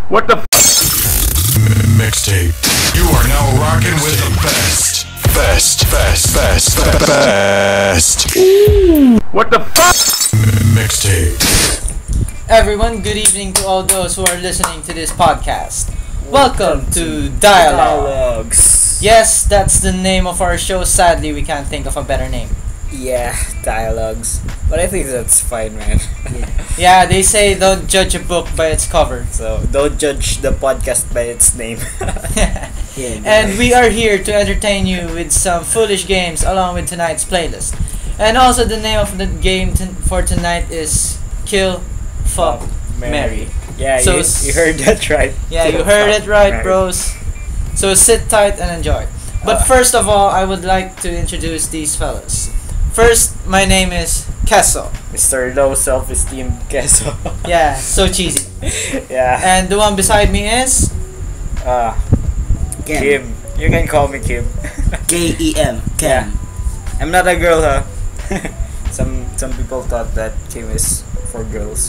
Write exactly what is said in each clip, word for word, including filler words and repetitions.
What the f- Mixtape. You are now rocking with the best. Best, best, best, best. What the fuck? Mixtape. Everyone, good evening to all those who are listening to this podcast. Welcome to Dialogue. Dialogues. Yes, that's the name of our show. Sadly, we can't think of a better name. Yeah, dialogues. But I think that's fine, man. Yeah, they say don't judge a book by its cover. So don't judge the podcast by its name. And we are here to entertain you with some foolish games along with tonight's playlist. And also the name of the game t- for tonight is Kill, Fuck, Marry. Yeah, So you, s- you heard that right. Yeah, Kill, you heard fuck, it right, marry. bros. So sit tight and enjoy. But Uh, first of all, I would like to introduce these fellas. First, my name is Kesso. Mister Low Self-Esteem Queso. Yeah, so cheesy. Yeah. And the one beside me is Uh, Kem. Kim. You can call me Kim. K E M. Yeah. Kem. I'm not a girl, huh? some some people thought that Kim is for girls.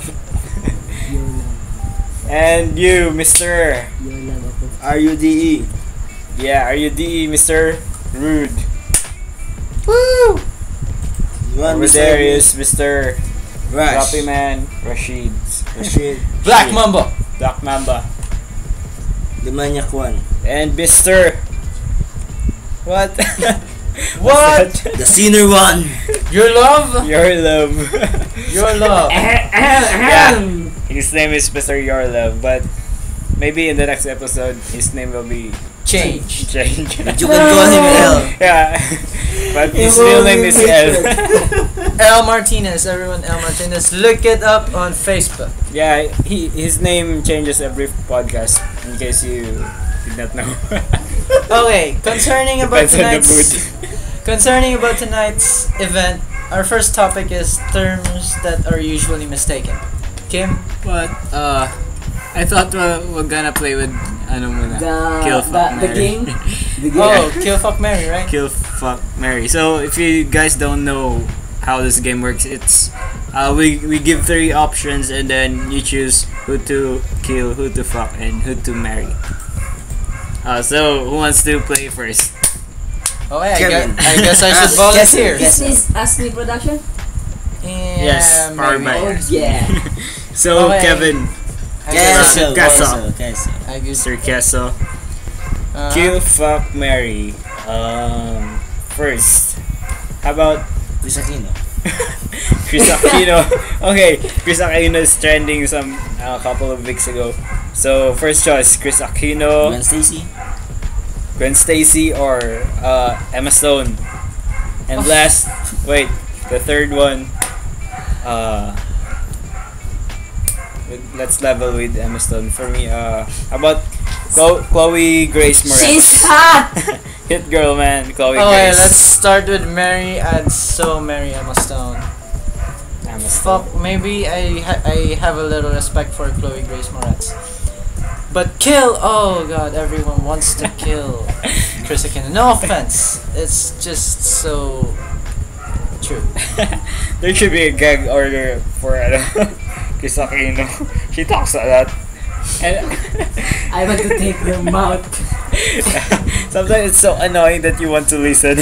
And you, Mister R U D E. Yeah, are you D E, Mister Rude? Woo! You want Over Mister there is Mister Rush. Copy Man Rashid. Rashid. Black Shit. Mamba. Black Mamba. The Maniac One. And Mister What? What? What's that? The Sinner One. Your love? Your Love. Your love. Yeah. His name is Mister Your Love, but maybe in the next episode his name will be Change. changed. You can call him L. Yeah. But his real name is L. L Martinez, everyone. L Martinez. Look it up on Facebook. Yeah, he his name changes every podcast. In case you did not know. Okay, concerning about Depends on the tonight's concerning about tonight's event, our first topic is terms that are usually mistaken. Kim, But, uh, I thought we're, we're gonna play with, ano muna, The, Kill, the, Fuck, the Marry. game. The game. oh, Kill, Fuck, Marry, right? Kill, Fuck, Marry. So, if you guys don't know how this game works, it's, uh, we, we give three options and then you choose who to kill, who to fuck, and who to marry. Uh, so, who wants to play first? Oh, yeah, I, Kevin. guess, I guess I should Yes, volunteer. yes, Is this Ashley production? Yeah, Yes, powered maybe. by- Oh yeah. So, Okay. Kevin, I guess I Queso. should- Queso. Queso. Queso. I guess. Mister Queso. Uh, Kill, fuck, marry. Um, first, how about Chris Aquino. Chris Aquino? Okay, Chris Aquino is trending some a couple of weeks ago. So first choice, Chris Aquino, Gwen Stacy. Gwen Stacy, or uh, Emma Stone. And last, wait, the third one. Uh, with- let's level with Emma Stone. For me, uh, how about Chlo- Chloe Grace Moretz? She's hot. Hit girl, man. Chloe Okay, Grace. let's start with Mary and so Mary Emma Stone. Emma Stone. Fuck, maybe I ha- I have a little respect for Chloe Grace Moretz. But kill, oh god, everyone wants to kill Chris Aquino. No offense, it's just so true. There should be a gag order for ano, Chris Aquino. She talks a lot. And I want to take your mouth. sometimes it's so annoying that you want to listen.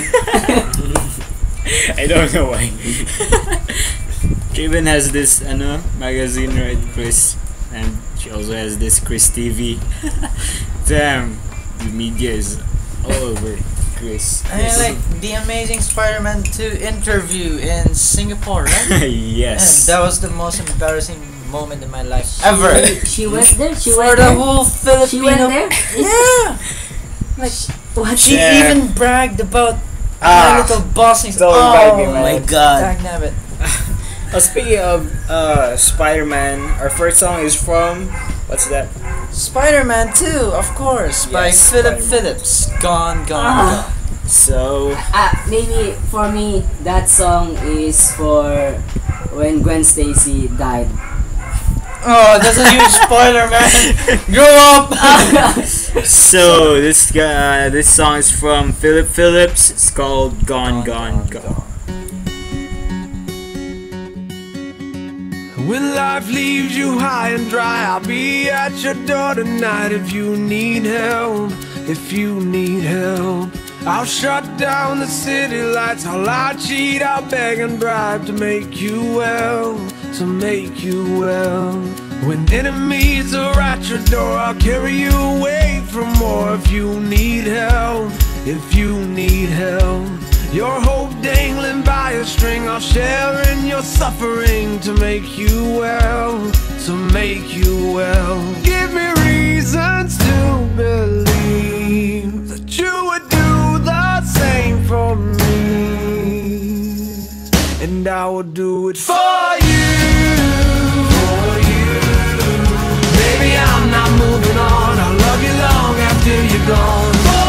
I don't know why. Kevin has this, ano, magazine, right, Chris? And she also has this Chris T V. Damn, the media is all over Chris. I like the Amazing Spider-Man two interview in Singapore, right? Yes. And that was the most embarrassing moment in my life ever. She went there. She For went the there. whole Filipino. She went there. Yeah. Like What? she Yeah. even bragged about my Ah, little bossing. don't oh invite me, Oh man. my god. Dagnabbit. Uh, speaking of uh, Spider-Man, our first song is from what's that? Spider-Man two, of course, by Yes, Philip Spider-Man. Phillips. Gone, gone, Ah. gone. So Ah, maybe for me that song is for when Gwen Stacy died. Oh, that's a huge spoiler, man. Grow up. So this guy, this song is from Philip Phillips. It's called Gone, Gone, Gone. When life leaves you high and dry, I'll be at your door tonight if you need help, if you need help. I'll shut down the city lights, I'll lie, cheat, I'll beg and bribe to make you well, to make you well. When enemies are at your door, I'll carry you away from more if you need help, if you need help. Your hope dangling by a string, I'll share in your suffering to make you well, to make you well. Give me reasons to believe that you would do the same for me, and I will do it for you, for you. Baby, I'm not moving on, I'll love you long after you're gone.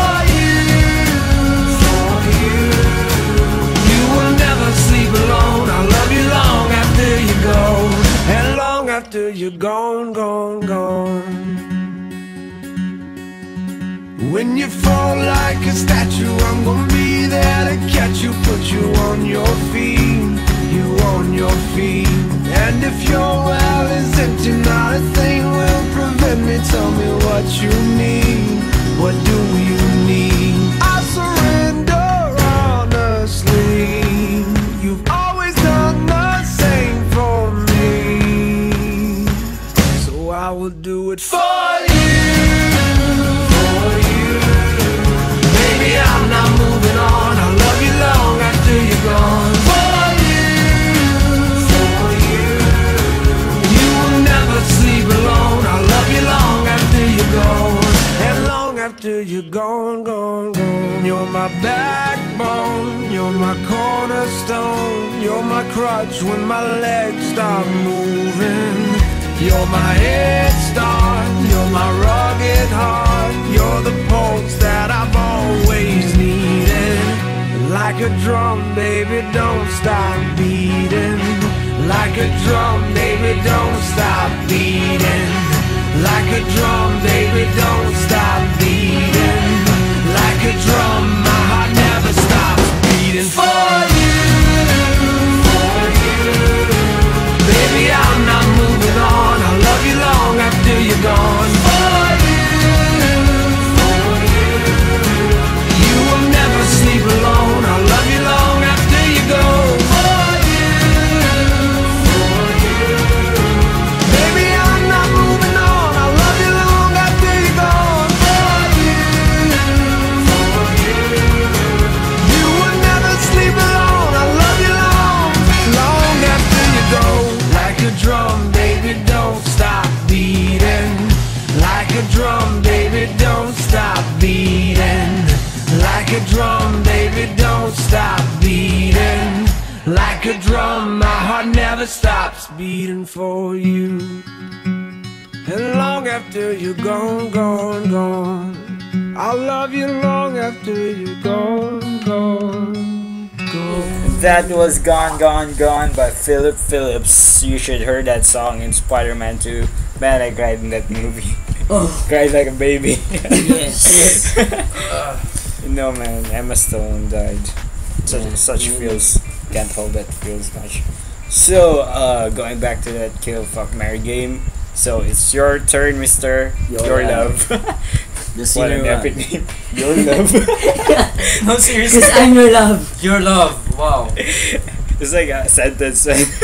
Sleep alone, I'll love you long after you go, and long after you're gone, gone, gone. When you fall like a statue, I'm gonna be there to catch you, put you on your feet, you on your feet. And if your well is empty, not a thing will prevent me. Tell me what you need, what do you need? I surrender honestly. You've always done the same for me, so I will do it for you, for you. Baby, I'm not moving on, I'll love you long after you're gone. For you, for you. You will never sleep alone, I'll love you long after you're gone, and long after you're gone, gone, gone. You're my backbone, you're my cornerstone, you're my crutch when my legs stop moving. You're my head start, you're my rugged heart, you're the pulse that I've always needed. Like a drum, baby, don't stop beating. Like a drum, baby, don't stop beating. Like a drum, baby, don't stop beating. Like a drum, my heart never stops beating. For you, for you. Baby, I'm not moving on, I'll love you long after you're gone. For you, for you. You will never sleep alone, I'll love you long after you go. For you, for you. Baby, I'm not moving on, I'll love you long after you're gone. For you, for you. You will never sleep alone, I'll love you long, long after you go. Like a drum, baby, don't stop beating. Like a drum, baby, don't stop beating. Like a drum, baby, don't stop beating. Like a drum, my heart never stops beating for you. And long after you're gone, gone, gone, I'll love you long after you're gone, gone, gone. That was Gone, Gone, Gone by Philip Phillips. You should hear that song in Spider-Man two. Man, I cried in that movie. Oh. Cried like a baby. Yes. No man, Emma Stone died. Such such feels. Can't hold that feels much. So, uh, going back to that kill, fuck, marry game. So it's your turn, Mister Your Your, Love. Love. The What senior an one. epic name. Your Love. No, seriously. Because I'm your love. Your love, wow. It's like a sentence.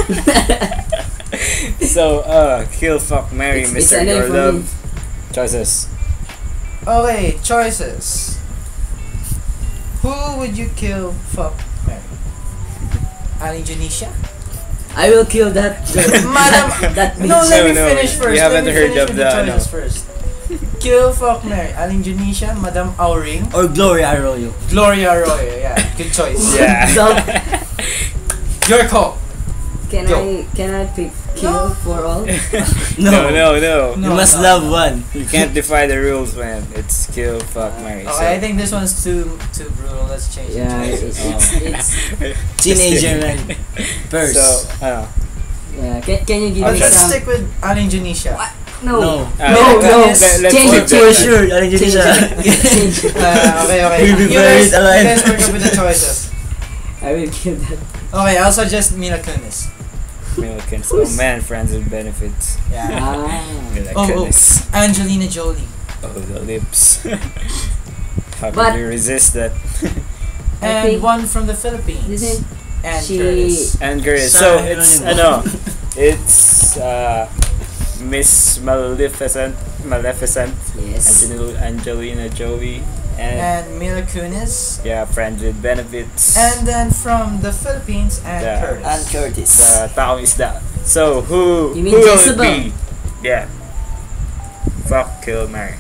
So, uh, kill, fuck, marry, It's- it's Mister a name Your for Love. me. Choices. Okay, choices. Who would you kill, fuck, marry? Ali Janisha? I will kill that girl. Madam, that bitch. no, let No, me no, finish first. we Let haven't me heard finish of with the- the choices no. first. Kill, fuck, marry. Aling Janisha, Madam Auring, Or Gloria Arroyo. Gloria Arroyo. Yeah, good choice. Yeah. Your call. Can Yo. I can I pick kill No. for all? No, no, no. You No, must no, love no. one. You can't defy the rules, man. It's kill, fuck, marry. Okay, I think this one's too too brutal. Let's change Yeah, the it's choices. it's, it's Teenager man. First. So, uh, yeah. Can, can you give Oh, me let's some? stick with Aling Janisha. No. No. uh, No, no. let- let's Change leave it, that change then. Sure, alam niyo Change siya. it. Change it. Uh, okay, okay. We'll be You buried guys, you alive. guys work up with the choices. I will kill that. Okay, I'll suggest Mila Kunis. Milkins. Oh man, friends with benefits. Yeah. Ah. Mila Oh, oh, Kunis. Angelina Jolie. Oh, the lips. How But- could you resist that? I And think- one from the Philippines. Didn't And she- Curtis. And Curtis. So Sorry, it's I don't ano, it's uh, Miss Maleficent, Maleficent, yes. Angel- Angelina Jolie, and And Mila Kunis. yeah, friends with benefits. And then from the Philippines and Yeah. Curtis. And Curtis. the taong isda. So who You mean who will it Jezebel? be? Yeah. Fuck, kill, marry.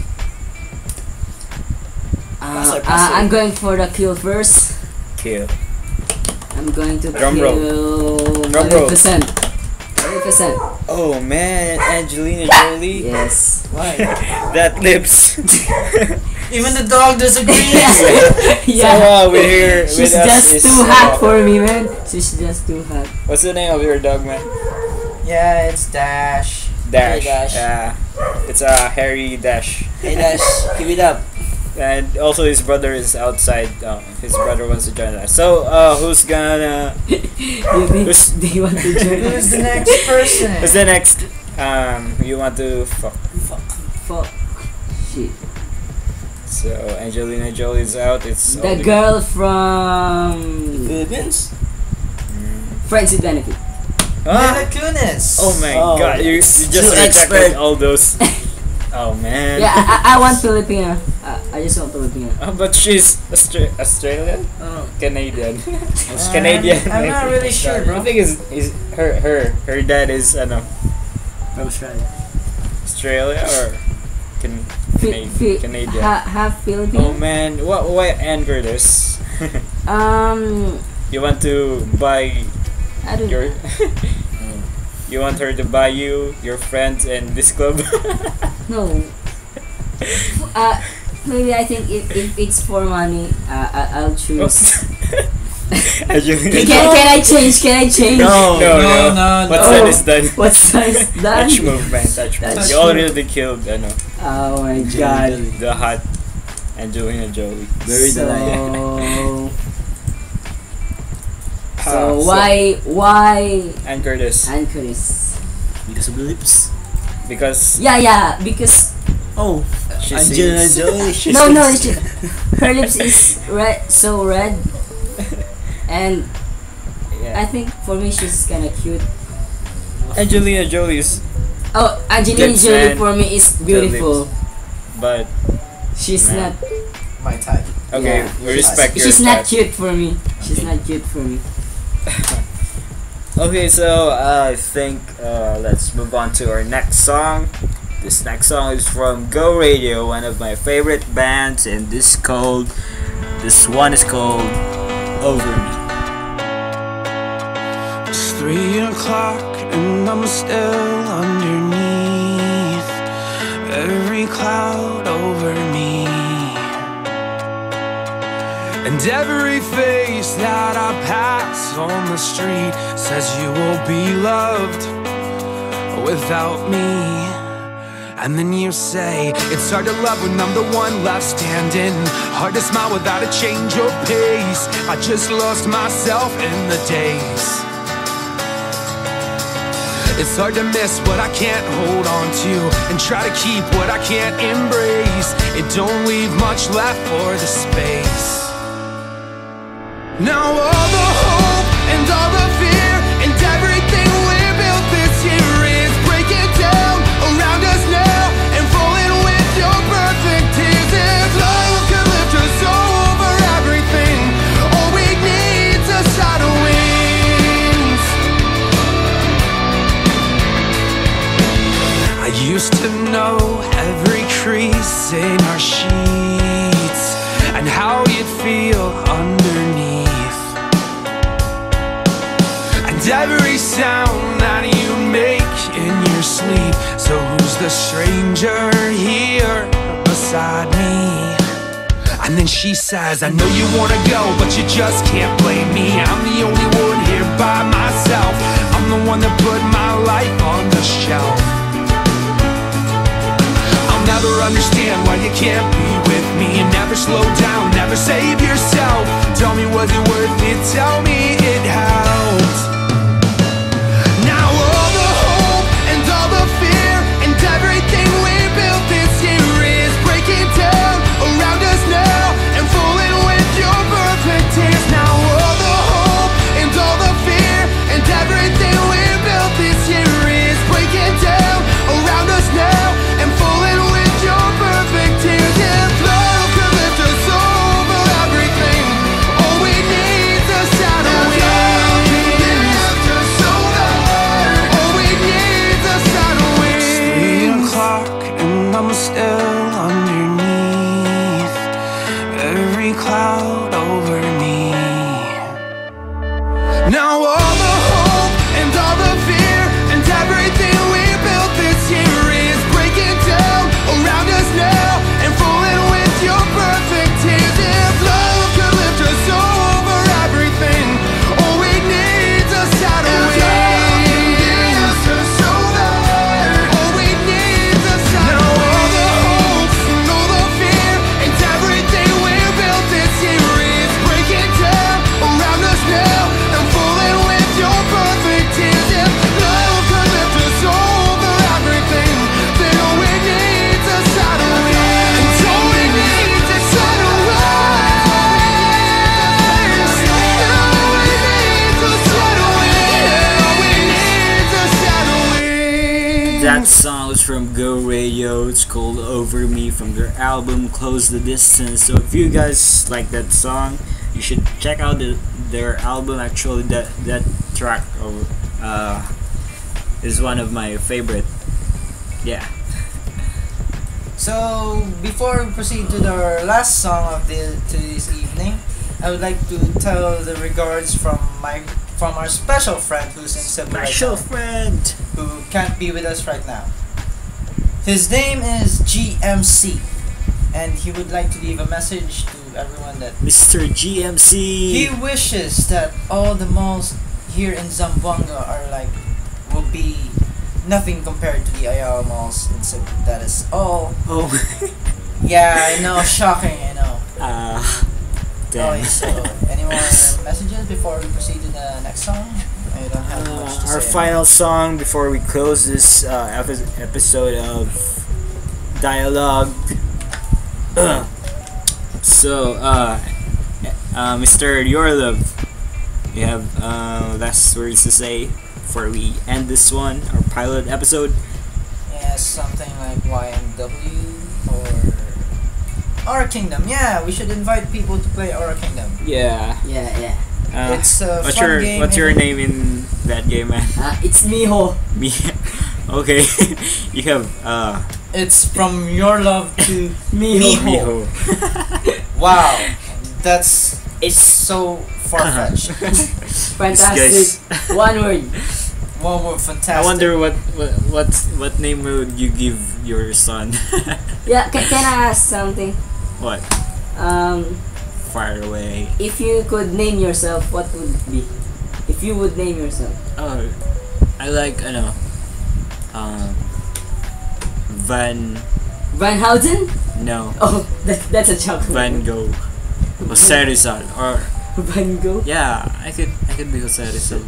Uh, Passer, uh, passer. I'm going for the kill first. Kill. I'm going to Drum kill roll. Drum roll. Maleficent. Maleficent. Oh man, Angelina Jolie. Yes. Why? That lips. Even the dog disagrees. Yeah. So uh, we're here She's with us just is, too uh, hot for me, man. She's just too hot. What's the name of your dog, man? Yeah, it's Dash. Dash. Hey, Dash. Yeah. It's a uh, Harry Dash. Hey Dash, give it up. And also his brother is outside. Uh, his brother wants to join us. So uh, who's gonna? You think, Who's- do you want to join Who's us? the next person? Who's the next? Um, you want to fuck? Fuck. Shit. So Angelina Jolie's out. It's The only- girl from Philippines? Friends with Benefit. Mila Ah! Kunis. Oh my Oh, god, you, you just too rejected expert. all those. Oh man. Yeah, I, I, I want Filipino. I, I just want Filipino. Oh, but she's Austra- Australian? Oh. Canadian. Um, Canadian. I'm not really sure, I bro. think is is her her her dad is ano, From Australia. Australia or can, Fi- Cana- fi- Canadian. ha, half Oh Filipino. man, what why anger this? Um, You want to buy I don't. your you want her to buy you, your friends, and this club? No. Uh, maybe I think if, if it's for money, uh, I, I'll choose. Angelina- Can, can I change? Can I change? no, no, no, no, no, What's no. done is done. What size done? Touch move, man. Touch move. Touch You already killed ano, Oh my god. the hot Angelina Jolie. Very So, Ah, so why why and Curtis? and Chris? Because of the lips. Because Yeah, yeah. Because Oh, she Angelina sees. Jolie. She no, no. sees- She, her lips is red, so red, and Yeah. I think for me she's kind of cute. Angelina Jolie's, Oh, Angelina Lips Jolie and for me is beautiful. but She's Man. not. My type. okay, Yeah. we respect your She's not type. cute for me. She's not cute for me. Okay, so uh, I think uh, let's move on to our next song. This next song is from Go Radio, one of my favorite bands, and this called this one is called Over Me. It's three o'clock and I'm still underneath every cloud over me. And every face that I pass on the street says you will be loved without me. And then you say, it's hard to love when I'm the one left standing. Hard to smile without a change of pace. I just lost myself in the days. It's hard to miss what I can't hold on to, and try to keep what I can't embrace. It don't leave much left for the space. Now all the hope and all the fear and everything we built this year is breaking down around us now and falling with your perfect tears. If love could lift us over everything, all we need is a side of wings. I used to know every crease in our sheets and how you'd feel underneath, and every sound that you make in your sleep. So who's the stranger here beside me? And then she says, I know you wanna go, but you just can't blame me. I'm the only one here by myself. I'm the one that put my life on the shelf. Never understand why you can't be with me, and never slow down, never save yourself. Tell me, was it worth it? Tell me it helped. still underneath every cloud over me. Now all the hope and all the fear and everything we built this year is breaking down around us now and falling with your perfect tears. If love could lift us over everything, all we need is a shadow wing. All we need is a shadow wing. Now all the hope and all the fear and everything we built this year is breaking down around us now and falling with your perfect tears. If love could lift us over everything, then all we need is a shadow wing. And all we need is a shadow wing. All we need is a shadow wing. All we need is a shadow wing. That song is from Go Radio. It's called Over Me from their album Close the Distance. So if you guys like that song, you should check out the, their album. Actually, that that track uh, is one of my favorite. Yeah. So before we proceed to the last song of the to this evening, I would like to tell the regards from my from our special friend who's in Cebu right Special now, friend. who can't be with us right now. His name is G M C, and he would like to leave a message to everyone that Mister G M C. he wishes that all the malls here in Zamboanga are like will be nothing compared to the Ayala malls in Cebu. That is all. Oh. Yeah, I know, shocking, I know. uh, Oh, damn. yeah, so any more messages before we proceed to the next song? I don't have much to Uh, our say. final song before we close this uh, epi- episode of Dialogue. So, uh, uh, Mister Yorlove, you have uh, last words to say before we end this one, our pilot episode? Yeah, something like Y M W or Aura Kingdom. Yeah, we should invite people to play Aura Kingdom. Yeah. Yeah, yeah. Uh, It's a what's fun your game. What's your and- name in that game, man? Uh, it's Miho. Me. Okay. You have uh It's from your love to Miho. Miho. Wow, that's it's so far fetched. Fantastic. One word. One word, fantastic. I wonder what what what what name would you give your son? Yeah, can, can I ask something? What? Um, Fire away. if you could name yourself, what would it be? If you would name yourself. Oh, I like ano. Um. Van. Van Houten? No. Oh, that, that's a joke. Van Gogh. Jose Rizal. Or Van Gogh? yeah, I could I could be Jose Rizal.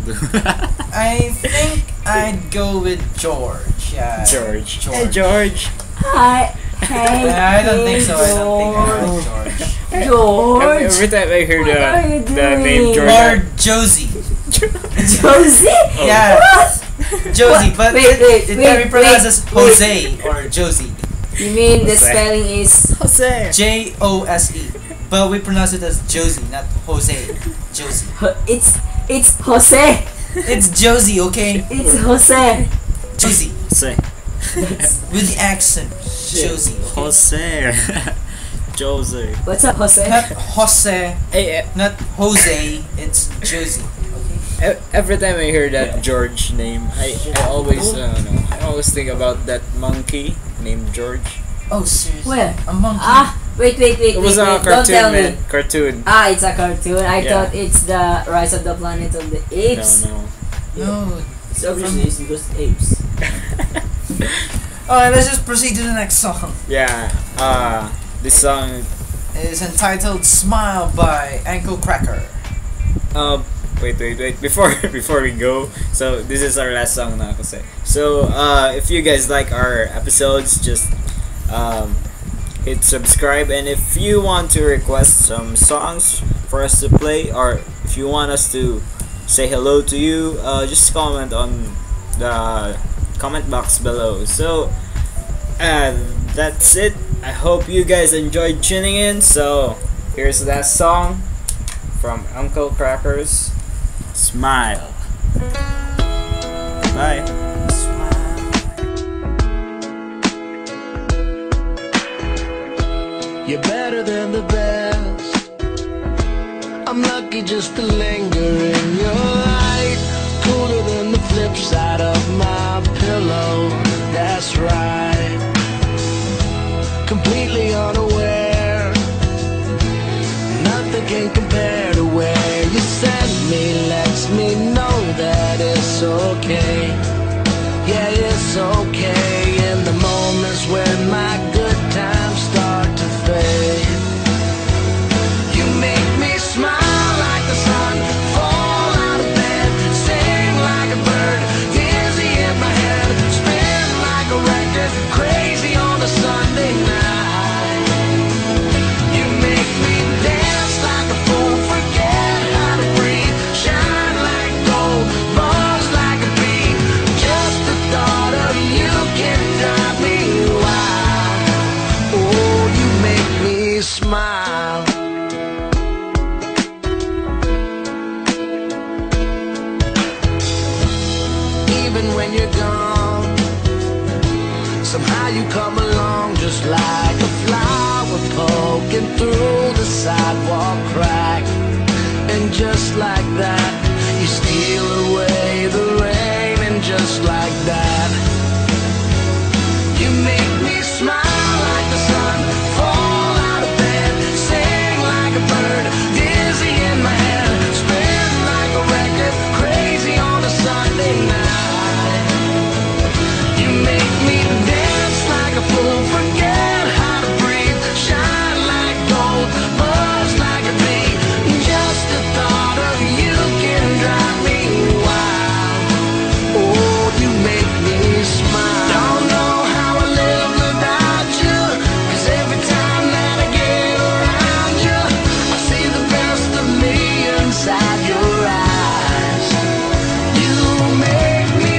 I think I'd go with George. Yeah. George. George. Hey George. Hi. Hey. I don't think so. I don't think I like George. Every, George. every time I hear What are you the the name doing? George. Or Josie. Josie? Yeah. Josie, but Wait, it, wait, it wait, can be pronounced wait, as Jose or Josie. You mean the Jose. spelling is Jose. J O S E. But we pronounce it as Josie, not Jose. Josie. it's it's Jose. It's Josie, okay? It's Jose. Josie. Jose. With the accent. Josie. Okay? Jose. Jose. What's up, Jose? Not Jose, Hey, not Jose, it's Josie. Okay? e- every time I hear that George name, I, I always uh, know. I always think about that monkey named George. Oh, seriously? Where? A monkey? Ah, wait, wait, wait, It was wait, a wait. Don't tell cartoon, man. me. Cartoon. Ah, it's a cartoon. I Yeah. thought it's the Rise of the Planet of the Apes. No, no. No. It's obviously it's because apes. Alright, let's just proceed to the next song. Yeah. Uh, this song. It is entitled Smile by Ankle Cracker. Uh, wait, wait, wait. Before before we go, so this is our last song na ako say. So, uh, if you guys like our episodes, just um, hit subscribe, and if you want to request some songs for us to play, or if you want us to say hello to you, uh, just comment on the comment box below. So, uh, that's it. I hope you guys enjoyed tuning in. So, here's that song from Uncle Crackers. Smile. Bye. better than the best. I'm lucky just to linger in your light. Cooler than the flip side of my pillow. That's right. Completely unaware. Nothing can compare to where you send me. Lets me know that it's okay. Yeah, it's okay. In the moments when my good times start to fade, you make me smile like the sun, fall out of bed, sing like a bird, dizzy in my head, spin like a record, crazy on a Sunday night. You make me dance like a fool, forget how to breathe, shine like gold, buzz like a bee. Just the thought of you can drive me wild. Oh, you make me smile. Even when you're gone, somehow you come along just like a flower poking through the sidewalk crack. And just like that, you steal away the rain. And just like that, you make me smile like the sun, fall out of bed, sing like a bird, dizzy in my head, spin like a record, crazy on a Sunday night. You make me dance like a fool, forget how to breathe, shine like gold, buzz like a bee. Just the thought of you can drive me wild. Oh, you make me smile. Don't know how I live without you, 'cause every time that I get around you, I see the best of me inside your eyes. You make me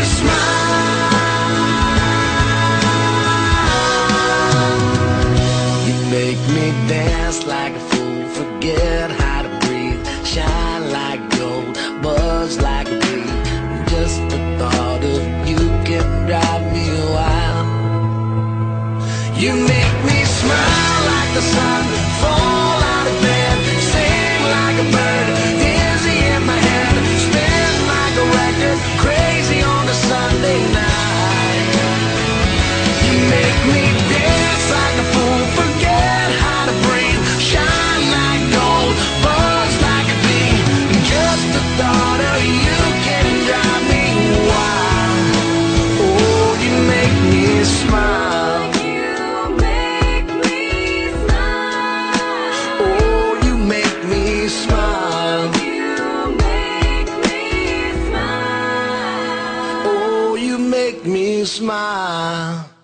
smile. You make me dance like a fool, forget how to breathe, shine like gold, buzz like a bee. Just the thought of you can drive me wild. You make me smile like the sun, fall out of bed, sing like a bird, dizzy in my head, spin like a record, crazy on a Sunday night. You make me dance like a fool, forget how to breathe, shine like gold, buzz like a bee. Just the thought of you can drive me wild. Oh, you make me smile. You make me smile. Oh, you make me smile. You make me smile. Oh, you make me smile.